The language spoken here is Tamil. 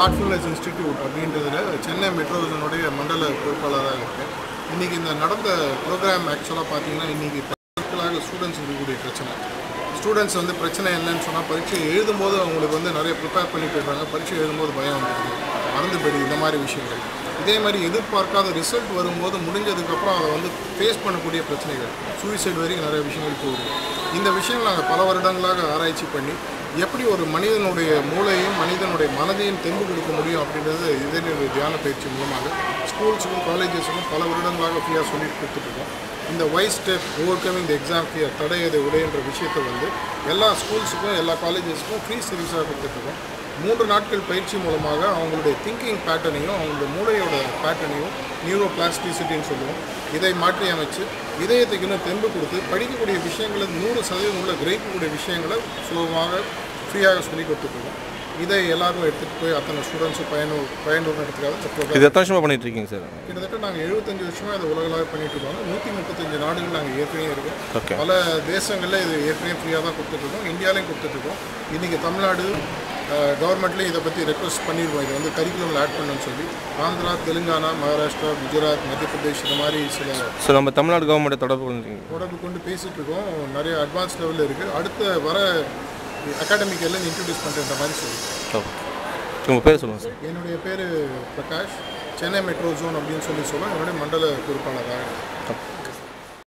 Heartfulness Institute அப்படின்றதுல சென்னை மெட்ரோ ஜோனுடைய மண்டல பொறுப்பாளராக இருக்கேன். இன்றைக்கி இந்த நடந்த ப்ரோக்ராம் ஆக்சுவலாக பார்த்தீங்கன்னா இன்றைக்கி பல ஸ்டூடெண்ட்ஸ் இருக்கக்கூடிய பிரச்சனை. ஸ்டூடெண்ட்ஸ் வந்து பிரச்சனை என்னன்னு சொன்னால் பரீட்சை எழுதும்போது அவங்களுக்கு வந்து நிறைய ப்ரிப்பேர் பண்ணி போய்டுறாங்க. பரீட்சை எழுதும்போது பயம் வந்துடுது, மறந்து போயிடுது, இந்த மாதிரி விஷயங்கள். இதே மாதிரி எதிர்பார்க்காத ரிசல்ட் வரும்போது முடிஞ்சதுக்கப்புறம் அதை வந்து ஃபேஸ் பண்ணக்கூடிய பிரச்சனைகள், சூசைட் வரைக்கும் நிறைய விஷயங்கள் போகுது. இந்த விஷயங்கள் நாங்கள் பல வருடங்களாக ஆராய்ச்சி பண்ணி எப்படி ஒரு மனிதனுடைய மூளையும் மனிதனுடைய மனதையும் தெம்பு கொடுக்க முடியும் அப்படின்றது இதனுடைய தியான பயிற்சி மூலமாக ஸ்கூல்ஸுக்கும் காலேஜஸுக்கும் பல வருடங்களாக ஃப்ரீயாக சொல்லிட்டு கொடுத்துட்ருக்கோம். இந்த wise step over coming the exam fear, தடையதை உடையன்ற விஷயத்தை வந்து எல்லா ஸ்கூல்ஸுக்கும் எல்லா காலேஜஸுக்கும் ஃப்ரீ சர்வீஸாக கொடுத்துட்ருக்கோம். 3 நாட்கள் பயிற்சி மூலமாக அவங்களுடைய திங்கிங் பேட்டர்னையும் அவங்களுடைய மூளையோட பேட்டர்னையும் நியூரோ பிளாஸ்டிசிட்டின்னு சொல்லுவோம், இதை மாற்றி அமைச்சு இதயத்துக்கு இன்னும் தெம்பு கொடுத்து படிக்கக்கூடிய விஷயங்களை 100% உள்ள கிரகிக்கக்கூடிய விஷயங்களை சுலபமாக ஃப்ரீயாக சொல்லி கொடுத்துட்ருக்கோம். இதை எல்லாரும் எடுத்துகிட்டு போய் அத்தனை ஸ்டூடெண்ட்ஸும் பயனுள்ள எடுத்துக்காக இது எத்தனை வருஷமாக பண்ணிட்டு இருக்கீங்க சார்? கிட்டத்தட்ட நாங்கள் 75 வருஷமாக இதை உலகளாக பண்ணிட்டு இருக்கோம். 135 நாடுகள் நாங்கள் ஏற்கனவே இருக்கோம். பல தேசங்களில் இது ஏற்கனவே ஃப்ரீயாக தான் கொடுத்துட்ருக்கோம். இந்தியாவிலையும் கொடுத்துட்ருக்கோம். இன்றைக்கி தமிழ்நாடு கவர்மெண்ட்லேயும் இதை பற்றி ரெக்வஸ்ட் பண்ணியிருக்கோம், இதை வந்து கரிக்குலமில் ஆட் பண்ணணும்னு சொல்லி. ஆந்திரா, தெலுங்கானா, மகாராஷ்டிரா, குஜராத், மத்திய பிரதேஷ் இந்த மாதிரி சில நம்ம தமிழ்நாடு கவர்மெண்ட்டை தொடர்பு கொண்டு பேசிகிட்டு இருக்கோம். நிறைய அட்வான்ஸ் லெவலில் இருக்குது. அடுத்த வர அகாடமிக் எல்லாம் இன்ட்ரடியூஸ் பண்ணுற மாதிரி சொல்லுங்கள். உங்கள் பேர் சொல்லுங்கள் சார். என்னுடைய பேர் பிரகாஷ், சென்னை மெட்ரோ ஜோன் அப்படின்னு சொல்லுவோம். என்னுடைய மண்டல பொறுப்பாளராக.